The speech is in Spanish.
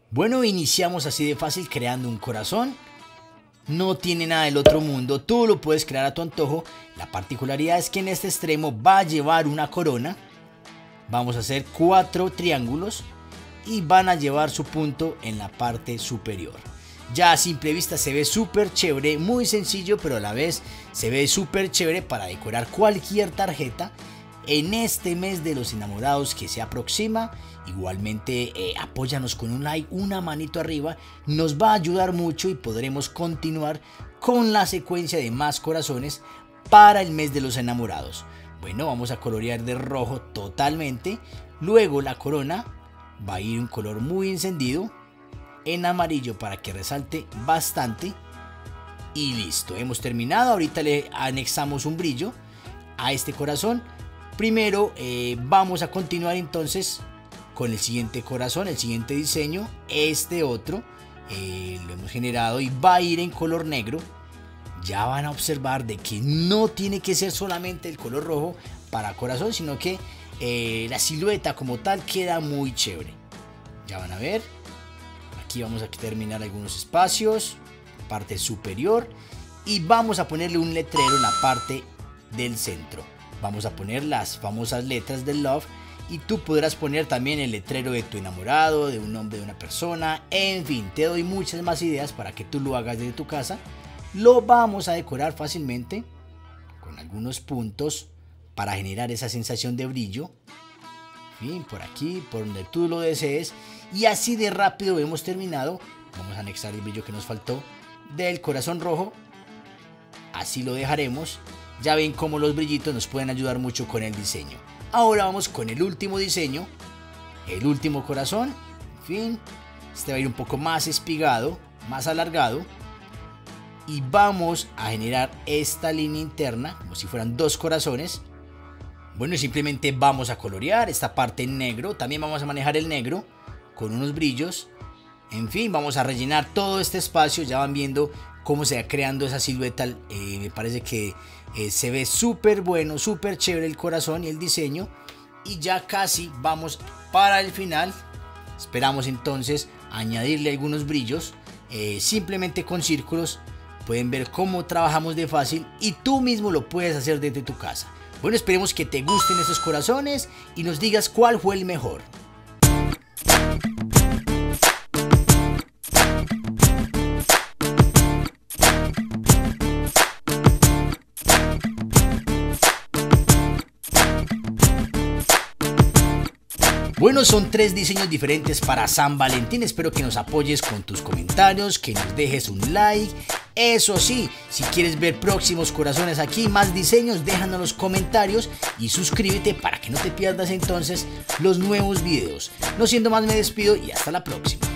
Bueno, iniciamos así de fácil creando un corazón. No tiene nada del otro mundo, tú lo puedes crear a tu antojo. La particularidad es que en este extremo va a llevar una corona. Vamos a hacer 4 triángulos y van a llevar su punto en la parte superior. Ya a simple vista se ve súper chévere, muy sencillo, pero a la vez se ve súper chévere para decorar cualquier tarjeta en este mes de los enamorados que se aproxima. Igualmente apóyanos con un like, una manito arriba, nos va a ayudar mucho y podremos continuar con la secuencia de más corazones para el mes de los enamorados. Bueno, vamos a colorear de rojo totalmente, luego la corona va a ir un color muy encendido, en amarillo para que resalte bastante y listo, hemos terminado. Ahorita le anexamos un brillo a este corazón. Primero vamos a continuar entonces con el siguiente corazón, el siguiente diseño. Este otro lo hemos generado y va a ir en color negro. Ya van a observar de que no tiene que ser solamente el color rojo para corazón, sino que la silueta como tal queda muy chévere. Ya van a ver. Aquí vamos a terminar algunos espacios, parte superior, y vamos a ponerle un letrero en la parte del centro. Vamos a poner las famosas letras del love y tú podrás poner también el letrero de tu enamorado, de un nombre de una persona, en fin, te doy muchas más ideas para que tú lo hagas desde tu casa. Lo vamos a decorar fácilmente con algunos puntos para generar esa sensación de brillo. En fin, por aquí, por donde tú lo desees. Y así de rápido hemos terminado. Vamos a anexar el brillo que nos faltó del corazón rojo. Así lo dejaremos. Ya ven cómo los brillitos nos pueden ayudar mucho con el diseño. Ahora vamos con el último diseño. El último corazón. En fin, este va a ir un poco más espigado, más alargado. Y vamos a generar esta línea interna como si fueran 2 corazones. Bueno, simplemente vamos a colorear esta parte en negro. También vamos a manejar el negro con unos brillos. En fin, vamos a rellenar todo este espacio. Ya van viendo cómo se va creando esa silueta. Me parece que se ve súper bueno, súper chévere el corazón y el diseño. Y ya casi vamos para el final. Esperamos entonces añadirle algunos brillos. Simplemente con círculos. Pueden ver cómo trabajamos de fácil y tú mismo lo puedes hacer desde tu casa. Bueno, esperemos que te gusten estos corazones y nos digas cuál fue el mejor. Bueno, son 3 diseños diferentes para San Valentín. Espero que nos apoyes con tus comentarios, que nos dejes un like. Eso sí, si quieres ver próximos corazones aquí, más diseños, déjanos en los comentarios y suscríbete para que no te pierdas entonces los nuevos videos. No siendo más, me despido y hasta la próxima.